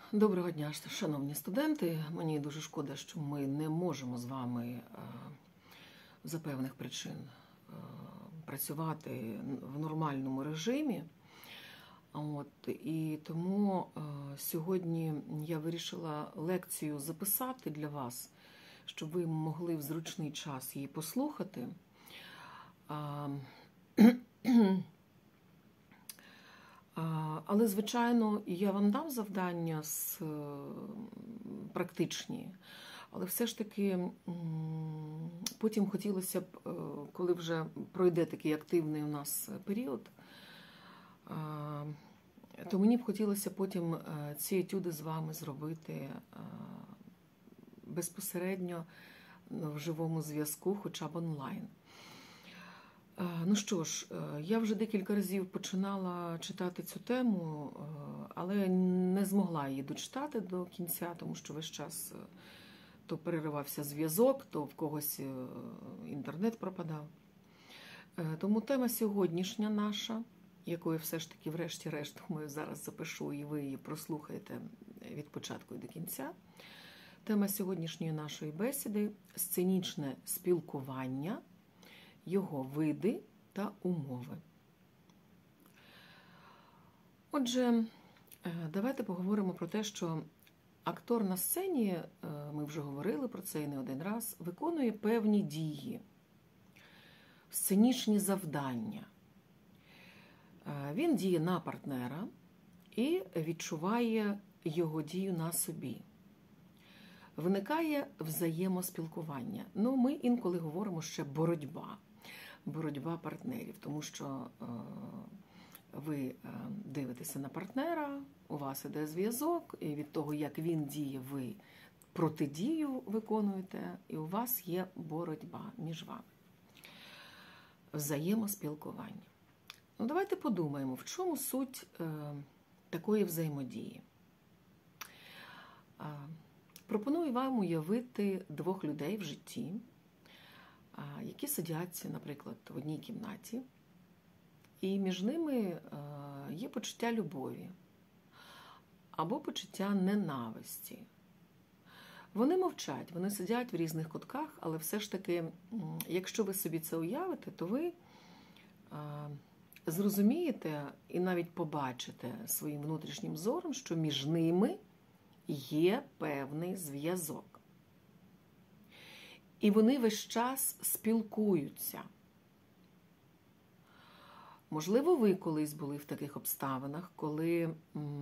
Доброго дня, шановні студенти. Мені дуже шкода, що ми не можемо з вами за певних причин працювати в нормальному режимі. І тому сьогодні я вирішила лекцію записати для вас, щоб ви могли в зручний час її послухати. Але, звичайно, я вам дам завдання практичні, але все ж таки потім хотілося б, коли вже пройде такий активний у нас період, то мені б хотілося потім ці етюди з вами зробити безпосередньо в живому зв'язку, хоча б онлайн. Ну що ж, я вже декілька разів починала читати цю тему, але не змогла її дочитати до кінця, тому що весь час то переривався зв'язок, то в когось інтернет пропадав. Тому тема сьогоднішня наша, яку я все ж таки врешті-решт, думаю, зараз запишу і ви її прослухаєте від початку і до кінця. Тема сьогоднішньої нашої бесіди – сценічне спілкування, його види та умови. Отже, давайте поговоримо про те, що актор на сцені, ми вже говорили про це і не один раз, виконує певні дії, сценічні завдання. Він діє на партнера і відчуває його дію на собі. Виникає взаємоспілкування. Ну, ми інколи говоримо ще боротьба партнерів, тому що ви дивитеся на партнера, у вас іде зв'язок, і від того, як він діє, ви протидію виконуєте, і у вас є боротьба між вами. Взаємоспілкування. Ну, давайте подумаємо, в чому суть такої взаємодії. Пропоную вам уявити двох людей в житті, які сидять, наприклад, в одній кімнаті, і між ними є почуття любові або почуття ненависті. Вони мовчать, вони сидять в різних кутках, але все ж таки, якщо ви собі це уявите, то ви зрозумієте і навіть побачите своїм внутрішнім зором, що між ними є певний зв'язок. І вони весь час спілкуються. Можливо, ви колись були в таких обставинах, коли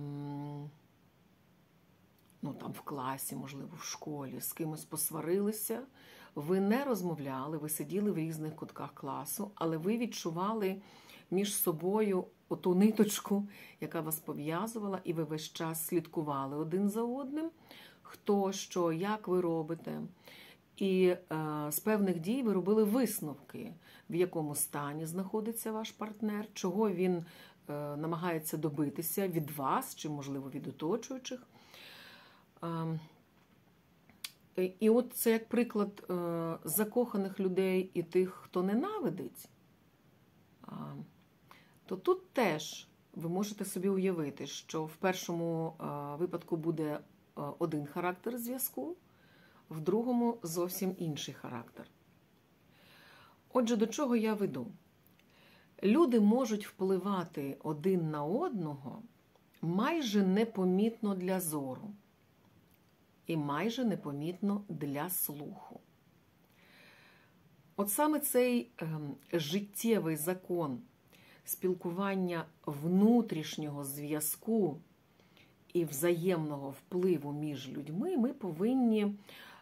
там в класі, можливо, в школі з кимось посварилися, ви не розмовляли, ви сиділи в різних кутках класу, але ви відчували між собою оту ниточку, яка вас пов'язувала, і ви весь час слідкували один за одним, хто, що, як ви робите. І з певних дій ви робили висновки, в якому стані знаходиться ваш партнер, чого він намагається добитися від вас, чи, можливо, від оточуючих. І от це як приклад закоханих людей і тих, хто ненавидить, то тут теж ви можете собі уявити, що в першому випадку буде один характер зв'язку, в другому зовсім інший характер. Отже, до чого я веду? Люди можуть впливати один на одного майже непомітно для зору і майже непомітно для слуху. От саме цей життєвий закон спілкування внутрішнього зв'язку і взаємного впливу між людьми ми повинні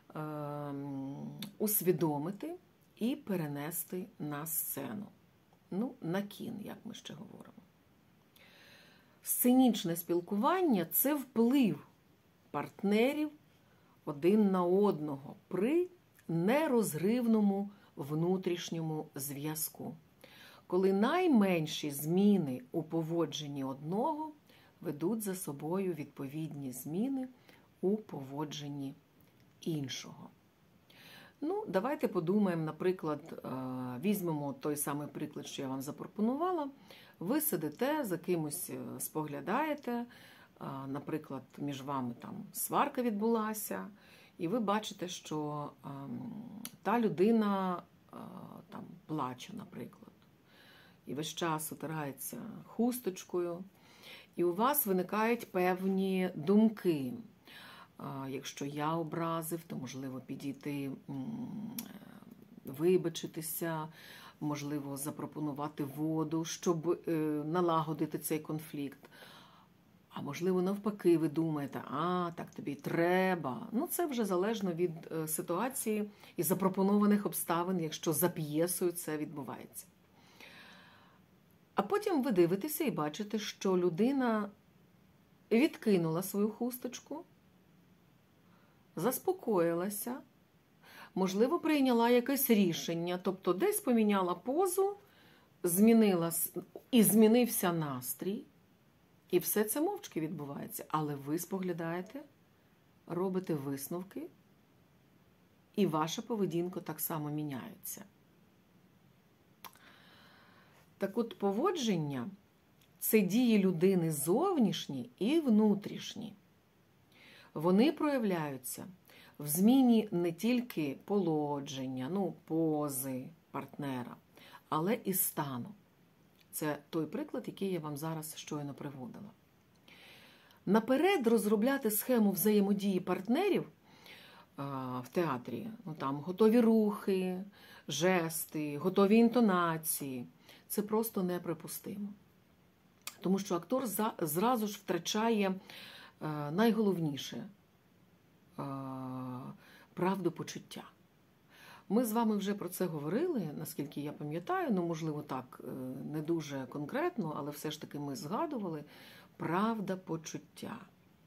усвідомити і перенести на сцену. На кін, як ми ще говоримо. Сценічне спілкування – це вплив партнерів один на одного при нерозривному внутрішньому зв'язку, коли найменші зміни у поводженні одного ведуть за собою відповідні зміни у поводженні іншого. Давайте подумаємо, наприклад, візьмемо той самий приклад, що я вам запропонувала. Ви сидите, за кимось споглядаєте, наприклад, між вами там сварка відбулася, і ви бачите, що та людина там плаче, наприклад, і весь час утирається хусточкою, і у вас виникають певні думки. Якщо я образив, то, можливо, підійти, вибачитися, можливо, запропонувати воду, щоб налагодити цей конфлікт. А можливо, навпаки, ви думаєте, так тобі треба. Ну, це вже залежно від ситуації і запропонованих обставин, якщо за п'єсою це відбувається. А потім ви дивитеся і бачите, що людина відкинула свою хусточку, заспокоїлася, можливо, прийняла якесь рішення, тобто десь поміняла позу, змінився настрій, і все це мовчки відбувається. Але ви споглядаєте, робите висновки, і ваша поведінка так само міняється. Так от, поводження – це дії людини зовнішні і внутрішні. Вони проявляються в зміні не тільки положення, пози партнера, але і стану. Це той приклад, який я вам зараз щойно приводила. Наперед розробляти схему взаємодії партнерів в театрі, там готові рухи, жести, готові інтонації – це просто неприпустимо. Тому що актор зразу ж втрачає найголовніше – правду почуття. Ми з вами вже про це говорили, наскільки я пам'ятаю, можливо, так, не дуже конкретно, але все ж таки ми згадували правда почуття.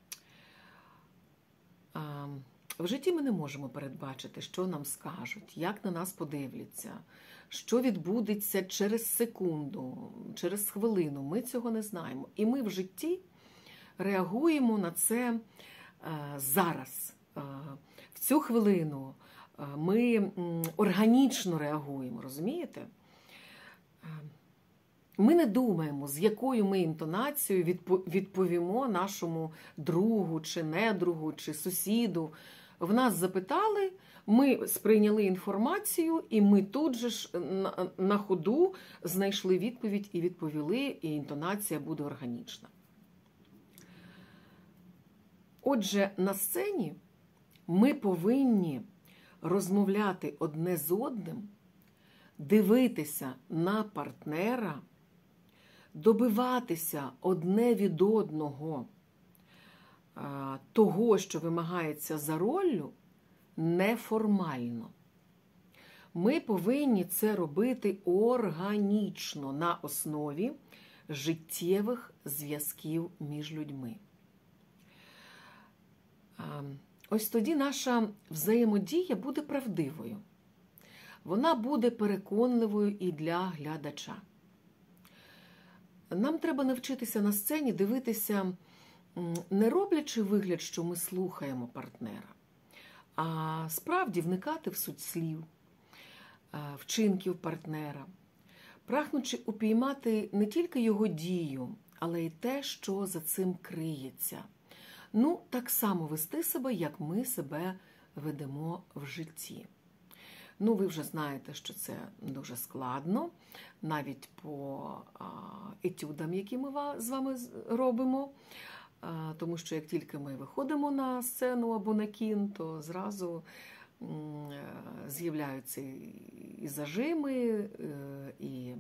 В житті ми не можемо передбачити, що нам скажуть, як на нас подивляться, що відбудеться через секунду, через хвилину. Ми цього не знаємо. І ми в житті реагуємо на це зараз, в цю хвилину. Ми органічно реагуємо, розумієте? Ми не думаємо, з якою ми інтонацією відповімо нашому другу, чи недругу, чи сусіду. В нас запитали, ми сприйняли інформацію, і ми тут же ж на ходу знайшли відповідь і відповіли, і інтонація буде органічна. Отже, на сцені ми повинні розмовляти одне з одним, дивитися на партнера, добиватися одне від одного того, що вимагається за роллю, неформально. Ми повинні це робити органічно, на основі життєвих зв'язків між людьми. Ось тоді наша взаємодія буде правдивою. Вона буде переконливою і для глядача. Нам треба навчитися на сцені дивитися, не роблячи вигляд, що ми слухаємо партнера, а справді вникати в суть слів, вчинків партнера, прагнучи упіймати не тільки його дію, але й те, що за цим криється. Так само вести себе, як ми себе ведемо в житті. Ви вже знаєте, що це дуже складно, навіть по етюдам, які ми з вами робимо. Тому що як тільки ми виходимо на сцену або на кін, то зразу з'являються і зажими, і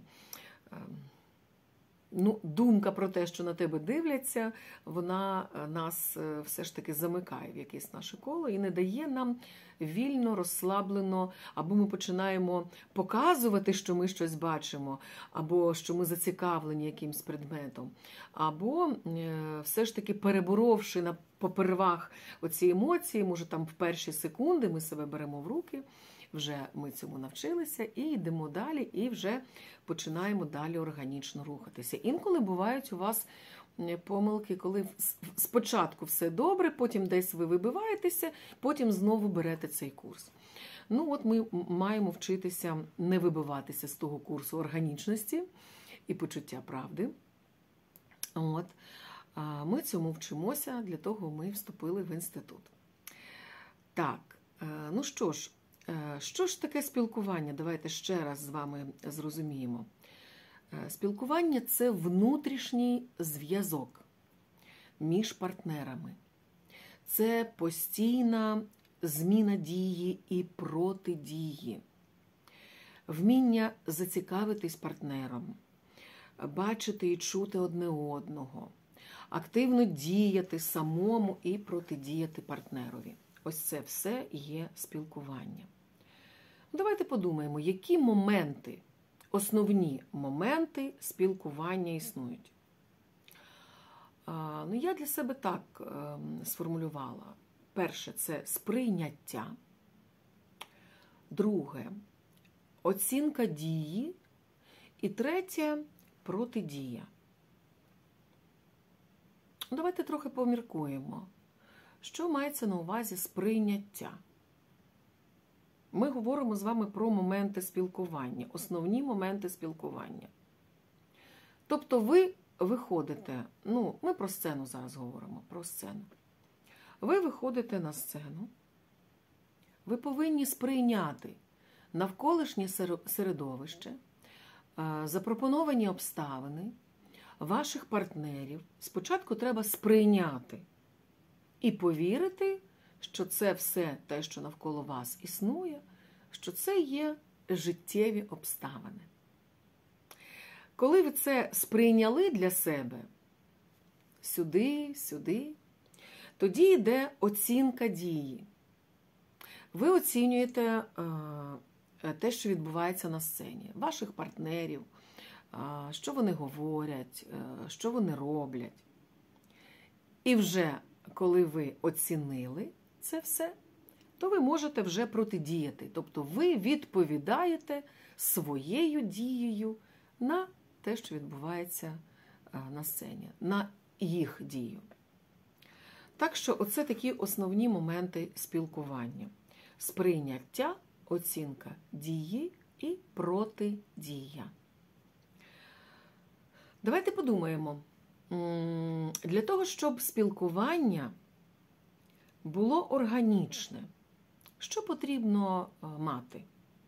думка про те, що на тебе дивляться, вона нас все ж таки замикає в якесь наше коло і не дає нам вільно, розслаблено, або ми починаємо показувати, що ми щось бачимо, або що ми зацікавлені якимсь предметом, або все ж таки переборовши попервах оці емоції, може там в перші секунди ми себе беремо в руки, вже ми цьому навчилися і йдемо далі, і вже починаємо далі органічно рухатися. Інколи бувають у вас помилки, коли спочатку все добре, потім десь ви вибиваєтеся, потім знову берете цей курс. От ми маємо вчитися не вибиватися з того курсу органічності і почуття правди. Ми цьому вчимося, для того ми вступили в інститут. Так, ну що ж таке спілкування? Давайте ще раз з вами зрозуміємо. Спілкування – це внутрішній зв'язок між партнерами. Це постійна зміна дії і протидії. Вміння зацікавитись партнером, бачити і чути одне одного, активно діяти самому і протидіяти партнерові. Ось це все є спілкування. Давайте подумаємо, які моменти, основні моменти спілкування існують. Я для себе так сформулювала. Перше – це сприйняття. Друге – оцінка дії. І третє – протидія. Давайте трохи поміркуємо. Що мається на увазі сприйняття? Ми говоримо з вами про моменти спілкування, основні моменти спілкування. Тобто ви виходите, ми про сцену зараз говоримо, про сцену. Ви виходите на сцену, ви повинні сприйняти навколишнє середовище, запропоновані обставини, ваших партнерів. Спочатку треба сприйняти і повірити, що це все те, що навколо вас існує, що це є життєві обставини. Коли ви це сприйняли для себе, сюди, тоді йде оцінка дії. Ви оцінюєте те, що відбувається на сцені, ваших партнерів, що вони говорять, що вони роблять. І вже коли ви оцінили це все, то ви можете вже протидіяти. Тобто ви відповідаєте своєю дією на те, що відбувається на сцені, на їх дію. Так що оце такі основні моменти спілкування. Сприйняття, оцінка дії і протидія. Давайте подумаємо. Для того, щоб спілкування було органічне, що потрібно мати?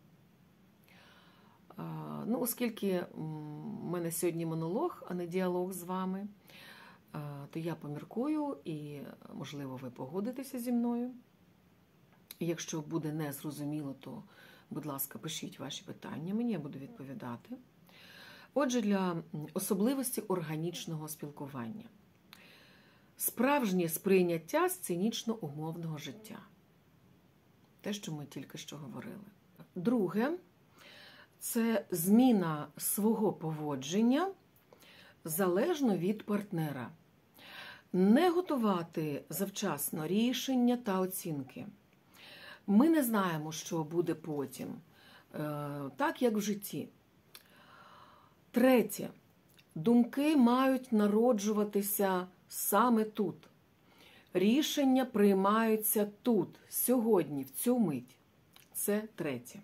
Оскільки в мене сьогодні монолог, а не діалог з вами, то я поміркую і, можливо, ви погодитеся зі мною. Якщо буде незрозуміло, то, будь ласка, пишіть ваші питання, мені я буду відповідати. Отже, для особливості органічного спілкування. Справжнє сприйняття сценічно-умовного життя. Те, що ми тільки що говорили. Друге – це зміна свого поводження залежно від партнера. Не готувати завчасно рішення та оцінки. Ми не знаємо, що буде потім, так як в житті. Третє. Думки мають народжуватися саме тут. Рішення приймаються тут, сьогодні, в цю мить. Це третє.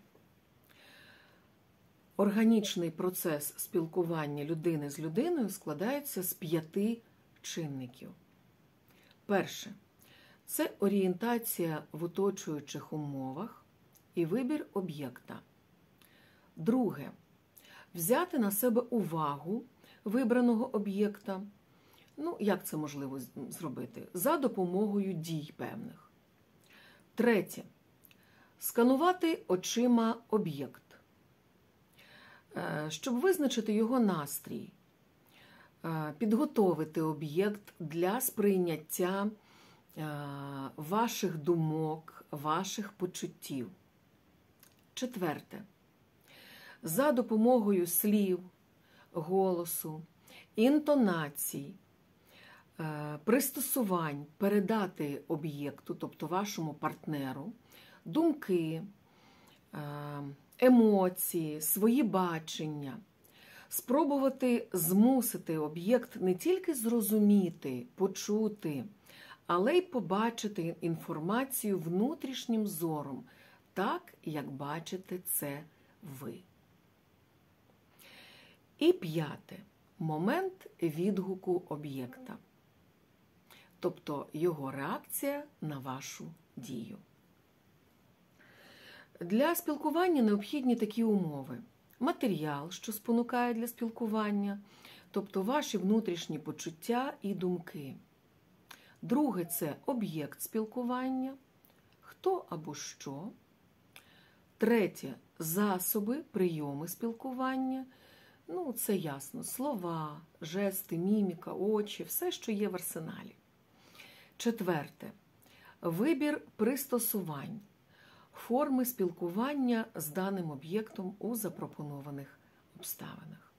Органічний процес спілкування людини з людиною складається з 5 чинників. Перше. Це орієнтація в оточуючих умовах і вибір об'єкта. Друге. Взяти на себе увагу вибраного об'єкта. Як це можливо зробити? За допомогою дій певних. Третє. Сканувати очима об'єкт. Щоб визначити його настрій. Підготовити об'єкт для сприйняття ваших думок, ваших почуттів. Четверте. За допомогою слів, голосу, інтонацій, пристосувань передати об'єкту, тобто вашому партнеру, думки, емоції, свої бачення. Спробувати змусити об'єкт не тільки зрозуміти, почути, але й побачити інформацію внутрішнім зором, так, як бачите це ви. І 5. Момент відгуку об'єкта. тобто його реакція на вашу дію. Для спілкування необхідні такі умови. Матеріал, що спонукає для спілкування, тобто ваші внутрішні почуття і думки. Друге – це об'єкт спілкування, хто або що. Третє – засоби, прийоми спілкування. Це ясно, слова, жести, міміка, очі, все, що є в арсеналі. Четверте – вибір пристосувань, форми спілкування з даним об'єктом у запропонованих обставинах.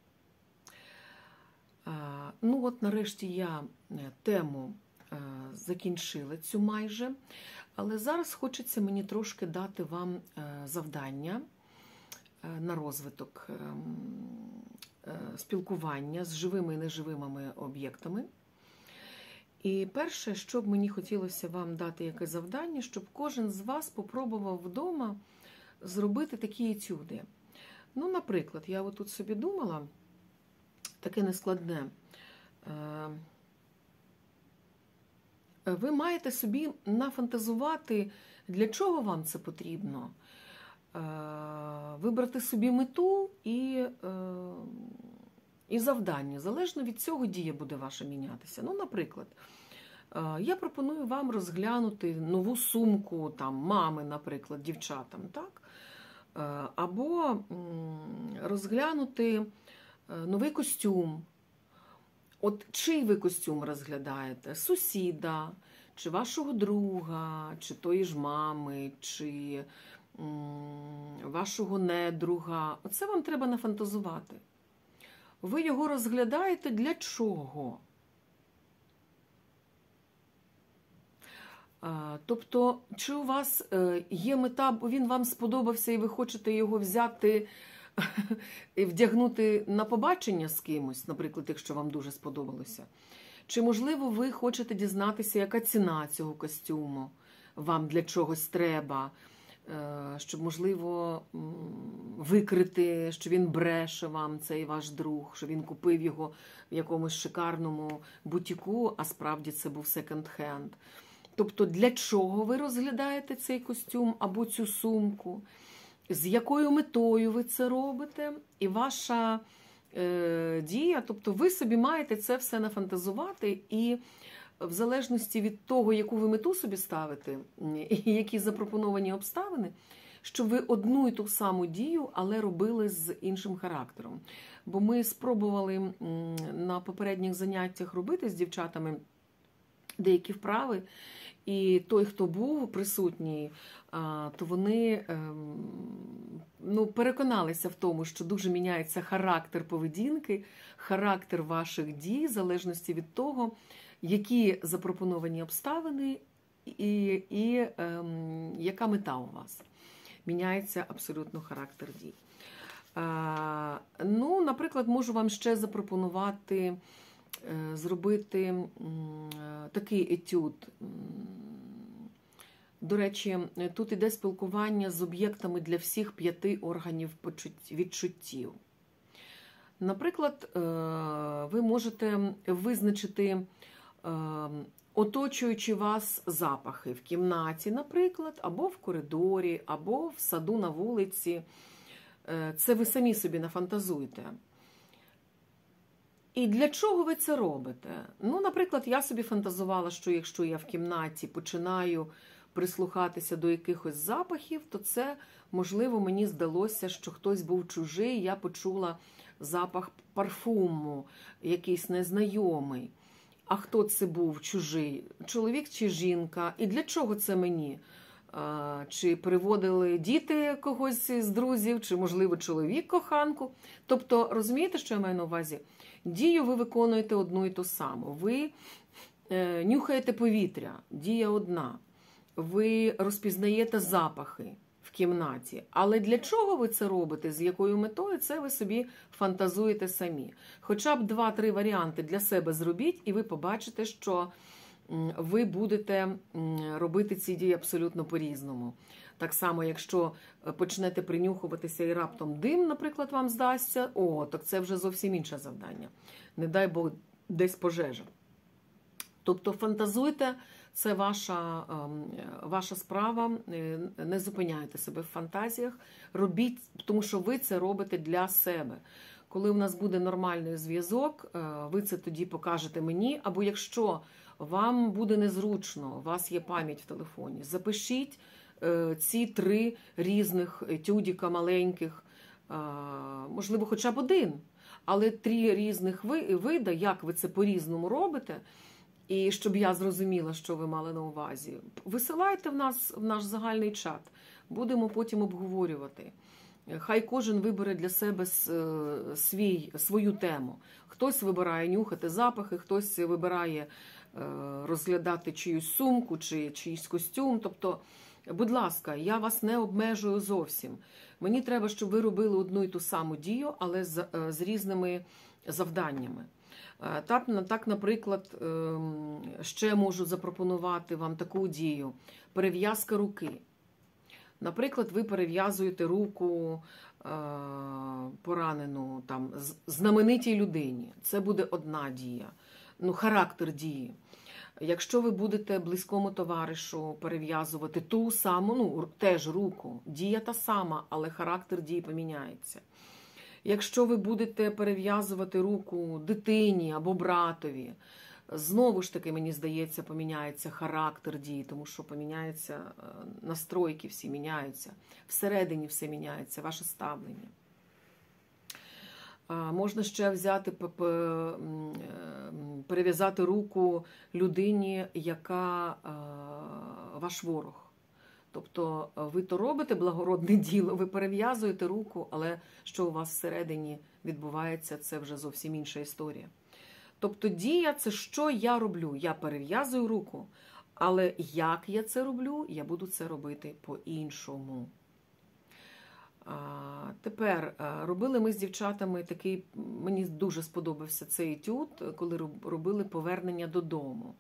Нарешті я тему закінчила цю майже, але зараз хочеться мені трошки дати вам завдання на розвиток спілкування з живими і неживими об'єктами. І перше, що б мені хотілося вам дати яке завдання, щоб кожен з вас попробував вдома зробити такі етюди. Наприклад, я отут собі думала, таке нескладне. Ви маєте собі нафантазувати, для чого вам це потрібно. Вибрати собі мету і завдання. Залежно від цього дія буде ваша мінятися. Наприклад, я пропоную вам розглянути нову сумку мами, наприклад, дівчатам, так? Або розглянути новий костюм. От чий ви костюм розглядаєте? Сусіда, чи вашого друга, чи тої ж мами, чи вашого недруга. Оце вам треба нафантазувати. Ви його розглядаєте для чого? Тобто, чи у вас є мета, бо він вам сподобався і ви хочете його взяти і вдягнути на побачення з кимось, наприклад, якщо вам дуже сподобалося? Чи, можливо, ви хочете дізнатися, яка ціна цього костюму вам для чогось треба, щоб, можливо, викрити, що він бреше вам, цей ваш друг, що він купив його в якомусь шикарному бутіку, а справді це був секонд-хенд. Тобто, для чого ви розглядаєте цей костюм або цю сумку, з якою метою ви це робите, і ваша дія, тобто ви собі маєте це все нафантазувати, і в залежності від того, яку ви мету собі ставите, і які запропоновані обставини, щоб ви одну і ту саму дію, але робили з іншим характером. Бо ми спробували на попередніх заняттях робити з дівчатами деякі вправи, і той, хто був присутній, то вони переконалися в тому, що дуже міняється характер поведінки, характер ваших дій, в залежності від того, які запропоновані обставини і яка мета у вас. Міняється абсолютно характер дій. Наприклад, можу вам ще запропонувати зробити такий етюд. До речі, тут іде спілкування з об'єктами для всіх 5 органів відчуттів. Наприклад, ви можете визначити оточуючи вас запахи в кімнаті, наприклад, або в коридорі, або в саду на вулиці. Це ви самі собі нафантазуєте. І для чого ви це робите? Наприклад, я собі фантазувала, що якщо я в кімнаті починаю прислухатися до якихось запахів, то це, можливо, мені здалося, що хтось був чужий, я почула запах парфуму, якийсь незнайомий. А хто це був чужий? Чоловік чи жінка? І для чого це мені? Чи приводили діти когось з друзів, чи, можливо, чоловік коханку? Тобто, розумієте, що я маю на увазі? Дію ви виконуєте одну і ту саму. Ви нюхаєте повітря, дія одна. Ви розпізнаєте запахи в кімнаті. Але для чого ви це робите, з якою метою, це ви собі фантазуєте самі. Хоча б 2-3 варіанти для себе зробіть, і ви побачите, що ви будете робити ці дії абсолютно по-різному. Так само, якщо почнете принюхуватися і раптом дим, наприклад, вам здасться, так це вже зовсім інше завдання. Не дай Бог, десь пожежа. Тобто фантазуйте, це ваша справа, не зупиняйте себе в фантазіях, робіть, тому що ви це робите для себе. Коли у нас буде нормальний зв'язок, ви це тоді покажете мені, або якщо вам буде незручно, у вас є пам'ять в телефоні, запишіть ці 3 різних етюдіка маленьких, можливо, хоча б один, але 3 різних вида, як ви це по-різному робите, і щоб я зрозуміла, що ви мали на увазі. Висилайте в наш загальний чат, будемо потім обговорювати. Хай кожен вибере для себе свою тему. Хтось вибирає нюхати запахи, хтось вибирає розглядати чиюсь сумку чи чийсь костюм. Тобто, будь ласка, я вас не обмежую зовсім. Мені треба, щоб ви робили одну і ту саму дію, але з різними завданнями. Так, наприклад, ще можу запропонувати вам таку дію – перев'язка руки. Наприклад, ви перев'язуєте руку поранену знаменитій людині. Це буде одна дія, характер дії. Якщо ви будете близькому товаришу перев'язувати ту саму, теж руку, дія та сама, але характер дії поміняється. Якщо ви будете перев'язувати руку дитині або братові, знову ж таки, мені здається, поміняється характер дії, тому що поміняються настройки, всі міняються. Всередині все міняється, ваше ставлення. Можна ще взяти, перев'язати руку людині, яка ваш ворог. Тобто ви то робите благородне діло, ви перев'язуєте руку, але що у вас всередині відбувається, це вже зовсім інша історія. Тобто дія – це що я роблю? Я перев'язую руку, але як я це роблю? Я буду це робити по-іншому. Тепер, робили ми з дівчатами такий, мені дуже сподобався цей етюд, коли робили повернення додому.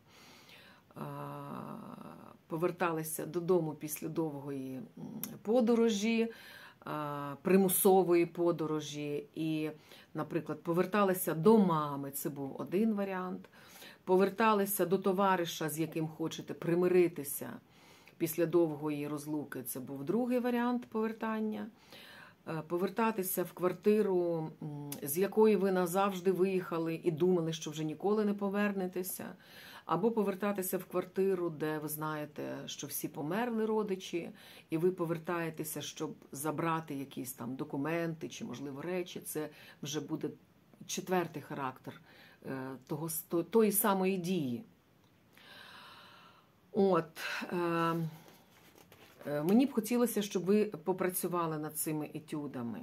Поверталися додому після довгої подорожі, примусової подорожі і, наприклад, поверталися до мами, це був один варіант, поверталися до товариша, з яким хочете примиритися після довгої розлуки, це був другий варіант повертання, повертатися в квартиру, з якої ви назавжди виїхали і думали, що вже ніколи не повернетеся, або повертатися в квартиру, де ви знаєте, що всі померли родичі, і ви повертаєтеся, щоб забрати якісь там документи чи, можливо, речі. Це вже буде 4-й характер тої самої дії. Мені б хотілося, щоб ви попрацювали над цими етюдами.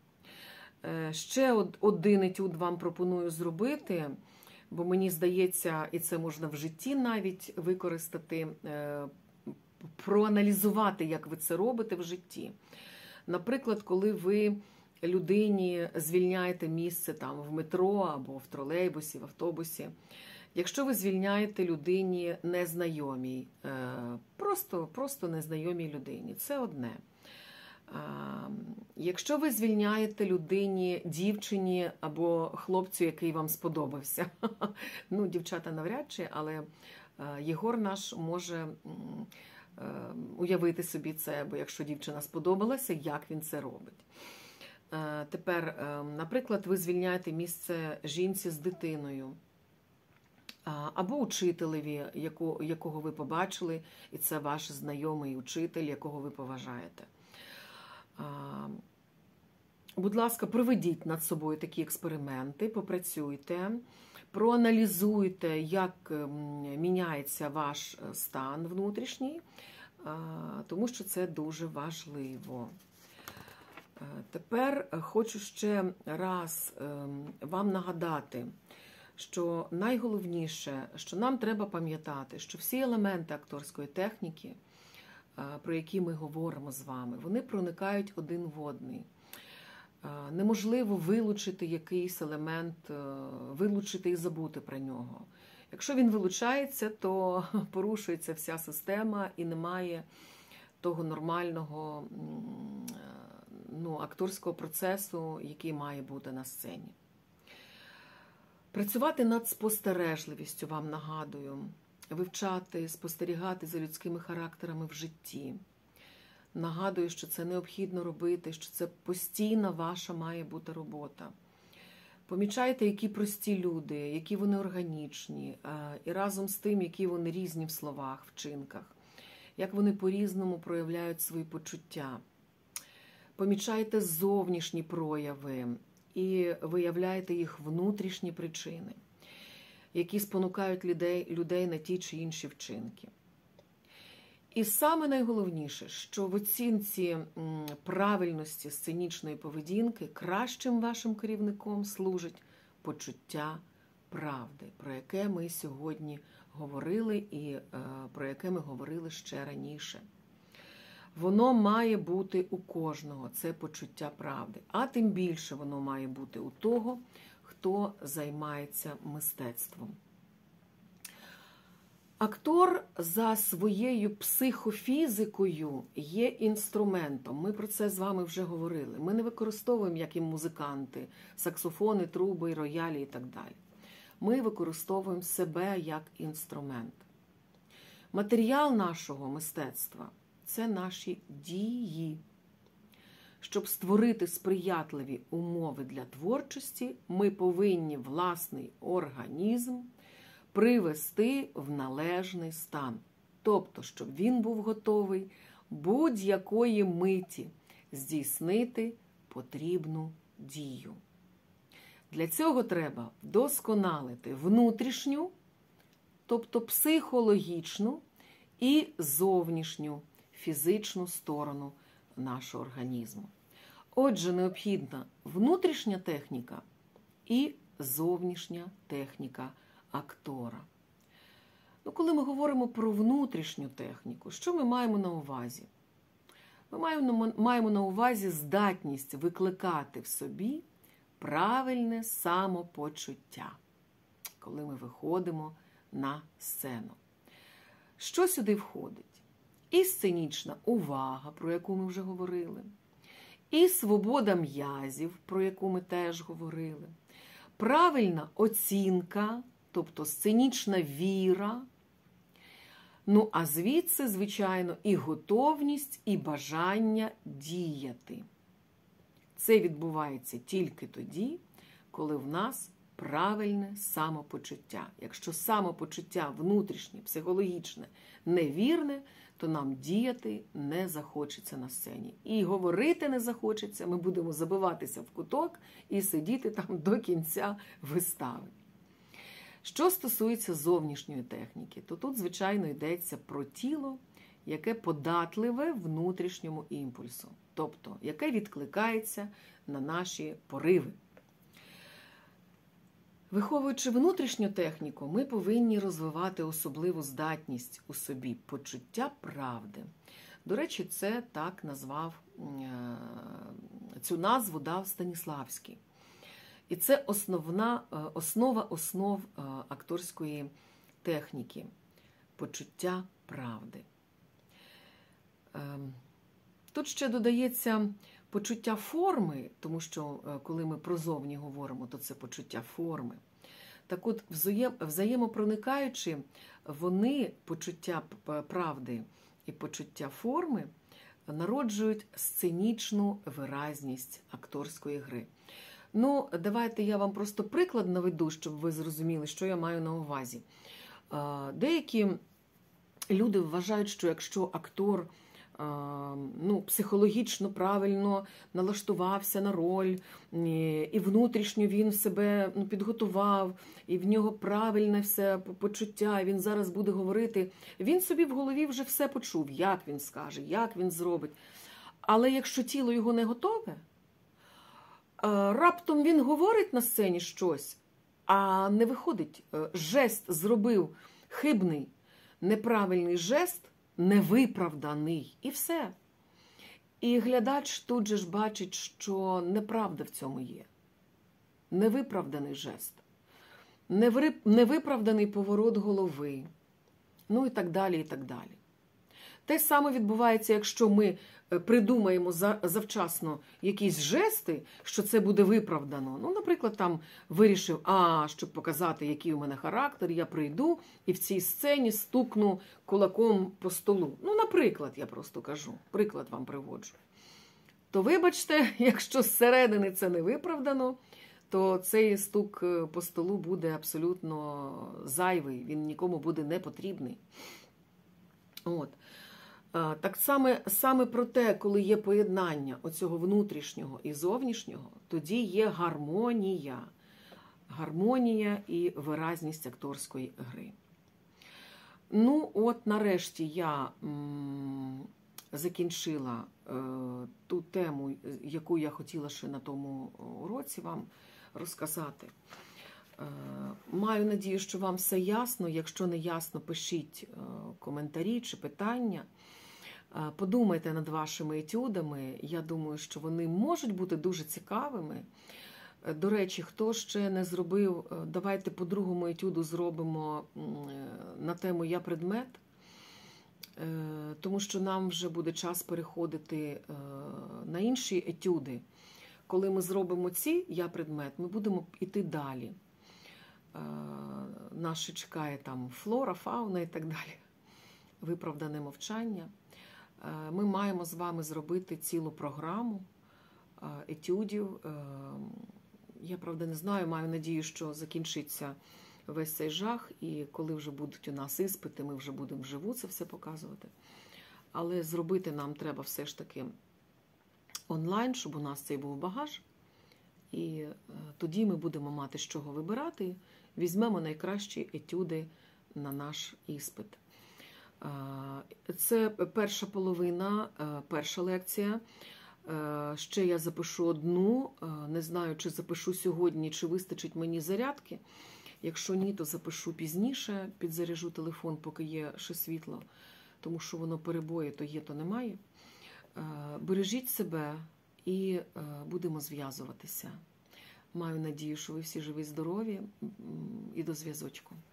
Ще один етюд вам пропоную зробити, бо мені здається, і це можна в житті навіть використати, проаналізувати, як ви це робите в житті. Наприклад, коли ви людині звільняєте місце в метро або в тролейбусі, в автобусі, якщо ви звільняєте людині незнайомій, просто незнайомій людині, це одне. Якщо ви звільняєте людині, дівчині або хлопцю, який вам сподобався, дівчата навряд чи, але Єгор наш може уявити собі це, бо якщо дівчина сподобалася, як він це робить. Тепер, наприклад, ви звільняєте місце жінці з дитиною, або учителеві, якого ви побачили, і це ваш знайомий учитель, якого ви поважаєте. Будь ласка, проведіть над собою такі експерименти, попрацюйте, проаналізуйте, як міняється ваш стан внутрішній, тому що це дуже важливо. Тепер хочу ще раз вам нагадати, що найголовніше, що нам треба пам'ятати, що всі елементи акторської техніки, про які ми говоримо з вами, вони проникають один в одний. Неможливо вилучити якийсь елемент, вилучити і забути про нього. Якщо він вилучається, то порушується вся система і немає того нормального акторського процесу, який має бути на сцені. Працювати над спостережливістю, вам нагадую, вивчати, спостерігати за людськими характерами в житті. Нагадую, що це необхідно робити, що це постійна ваша має бути робота. Помічайте, які прості люди, які вони органічні, і разом з тим, які вони різні в словах, вчинках, як вони по-різному проявляють свої почуття. Помічайте зовнішні прояви і виявляйте їх внутрішні причини, які спонукають людей на ті чи інші вчинки. І саме найголовніше, що в оцінці правильності сценічної поведінки кращим вашим керівником служить почуття правди, про яке ми сьогодні говорили і про яке ми говорили ще раніше. Воно має бути у кожного, це почуття правди. А тим більше воно має бути у того, хто займається мистецтвом. Актор за своєю психофізикою є інструментом. Ми про це з вами вже говорили. Ми не використовуємо, як і музиканти, саксофони, труби, роялі і так далі. Ми використовуємо себе як інструмент. Матеріал нашого мистецтва – це наші дії. Щоб створити сприятливі умови для творчості, ми повинні власний організм привести в належний стан. Тобто, щоб він був готовий будь-якої миті здійснити потрібну дію. Для цього треба вдосконалити внутрішню, тобто психологічну і зовнішню фізичну сторону нашого організму. Отже, необхідна внутрішня техніка і зовнішня техніка актора. Коли ми говоримо про внутрішню техніку, що ми маємо на увазі? Ми маємо на увазі здатність викликати в собі правильне самопочуття, коли ми виходимо на сцену. Що сюди входить? І сценічна увага, про яку ми вже говорили, і свобода м'язів, про яку ми теж говорили, правильна оцінка, тобто сценічна віра, а звідси, звичайно, і готовність, і бажання діяти. Це відбувається тільки тоді, коли в нас правильне самопочуття. Якщо самопочуття внутрішнє, психологічне, невірне, то нам діяти не захочеться на сцені. І говорити не захочеться, ми будемо забиватися в куток і сидіти там до кінця вистави. Що стосується зовнішньої техніки, то тут, звичайно, йдеться про тіло, яке податливе внутрішньому імпульсу, тобто, яке відкликається на наші пориви. Виховуючи внутрішню техніку, ми повинні розвивати особливу здатність у собі – почуття правди. До речі, це так назвав, цю назву дав Станіславський. І це основа основ акторської техніки – почуття правди. Тут ще додається почуття форми, тому що коли ми про зовні говоримо, то це почуття форми. Так от, взаємопроникаючи, вони, почуття правди і почуття форми, народжують сценічну виразність акторської гри. Давайте я вам просто приклад наведу, щоб ви зрозуміли, що я маю на увазі. Деякі люди вважають, що якщо актор психологічно правильно налаштувався на роль, і внутрішньо він себе підготував, і в нього правильне все почуття, і він зараз буде говорити, він собі в голові вже все почув, як він скаже, як він зробить. Але якщо тіло його не готове, раптом він говорить на сцені щось, а не виходить. Жест зробив хибний, неправильний жест, невиправданий. І все. І глядач тут же ж бачить, що неправда в цьому є. Невиправданий жест. Невиправданий поворот голови. І так далі, і так далі. Те саме відбувається, якщо ми придумаємо завчасно якісь жести, що це буде виправдано. Ну, наприклад, там вирішив, щоб показати, який у мене характер, я прийду і в цій сцені стукну кулаком по столу. Ну, наприклад, я просто кажу, приклад вам приводжу. То вибачте, якщо зсередини це не виправдано, то цей стук по столу буде абсолютно зайвий, він нікому буде не потрібний. От. Так саме про те, коли є поєднання оцього внутрішнього і зовнішнього, тоді є гармонія. Гармонія і виразність акторської гри. Ну, от нарешті я закінчила ту тему, яку я хотіла ще на тому уроці вам розказати. Маю надію, що вам все ясно. Якщо не ясно, пишіть коментарі чи питання. Подумайте над вашими етюдами. Я думаю, що вони можуть бути дуже цікавими. До речі, хто ще не зробив, давайте по другому етюду зробимо на тему «Я предмет», тому що нам вже буде час переходити на інші етюди. Коли ми зробимо ці «Я предмет», ми будемо йти далі. Нас ще чекає там флора, фауна і так далі. Виправдане мовчання. Ми маємо з вами зробити цілу програму етюдів. Я, правда, не знаю, маю надію, що закінчиться весь цей жах, і коли вже будуть у нас іспити, ми вже будемо вживу це все показувати. Але зробити нам треба все ж таки онлайн, щоб у нас цей був багаж. І тоді ми будемо мати з чого вибирати, візьмемо найкращі етюди на наш іспит. Це перша половина, перша лекція. Ще я запишу одну, не знаю, чи запишу сьогодні, чи вистачить мені зарядки. Якщо ні, то запишу пізніше, підзаряжу телефон, поки є ще світло, тому що воно перебої, то є, то немає. Бережіть себе і будемо зв'язуватися. Маю надію, що ви всі живі, здорові, і до зв'язочку.